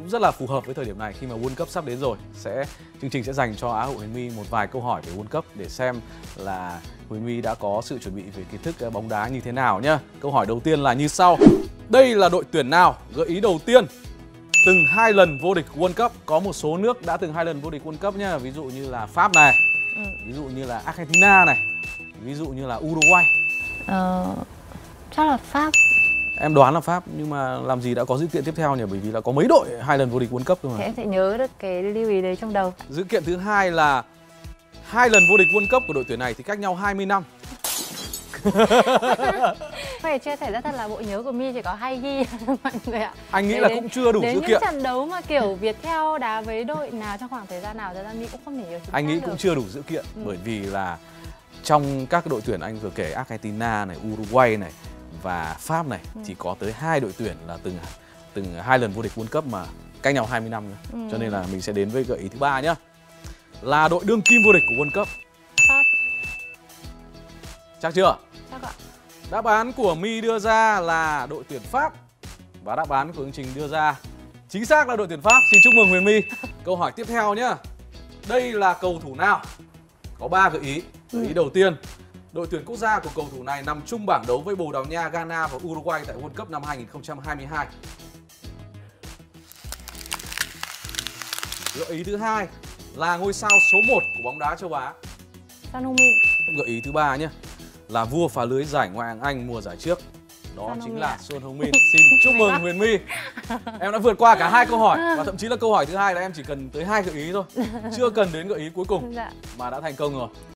rất là phù hợp với thời điểm này khi mà World Cup sắp đến rồi. Chương trình sẽ dành cho Á hậu Huyền My một vài câu hỏi về World Cup để xem là Huyền My đã có sự chuẩn bị về kiến thức bóng đá như thế nào nhá. Câu hỏi đầu tiên là như sau. Đây là đội tuyển nào? Gợi ý đầu tiên. Từng 2 lần vô địch World Cup. Có một số nước đã từng 2 lần vô địch World Cup nhá. Ví dụ như là Pháp này, ví dụ như là Argentina này, ví dụ như là Uruguay. Chắc là Pháp. Em đoán là Pháp, nhưng mà làm gì đã có dữ kiện tiếp theo nhỉ? Bởi vì là có mấy đội 2 lần vô địch World Cup thôi mà. Thế em sẽ nhớ được cái lưu ý đấy trong đầu. Dữ kiện thứ hai là 2 lần vô địch World Cup của đội tuyển này thì cách nhau 20 năm. Phải chia sẻ rất thật là bộ nhớ của My chỉ có hay ghi mọi người ạ. Anh nghĩ là cũng chưa đủ dữ đến kiện. những trận đấu mà kiểu Viettel đá với đội nào trong khoảng thời gian nào, thời gian My cũng không thể nhớ chính xác. Anh nghĩ được. cũng chưa đủ dữ kiện bởi vì là trong các đội tuyển anh vừa kể, Argentina này, Uruguay này và Pháp này chỉ có tới 2 đội tuyển là từng 2 lần vô địch World Cup mà cách nhau 20 năm nữa. Cho nên là mình sẽ đến với gợi ý thứ 3 nhá. Là đội đương kim vô địch của World Cup. Pháp. Chắc chưa? Chắc ạ. Đáp án của My đưa ra là đội tuyển Pháp. Và đáp án của chương trình đưa ra chính xác là đội tuyển Pháp. Xin chúc mừng Huyền My. Câu hỏi tiếp theo nhá. Đây là cầu thủ nào? Có 3 gợi ý. Gợi ý đầu tiên, đội tuyển quốc gia của cầu thủ này nằm chung bảng đấu với Bồ Đào Nha, Ghana và Uruguay tại World Cup năm 2022. Gợi ý thứ hai là ngôi sao số 1 của bóng đá châu Á. Son Heung-min. Gợi ý thứ ba nhé, là vua phá lưới giải Ngoại hạng Anh mùa giải trước. Đó Son chính Heung-min là ạ. Son Heung-min. Xin chúc mừng Huyền My. Em đã vượt qua cả 2 câu hỏi và thậm chí là câu hỏi thứ hai là em chỉ cần tới 2 gợi ý thôi, chưa cần đến gợi ý cuối cùng Dạ. mà đã thành công rồi.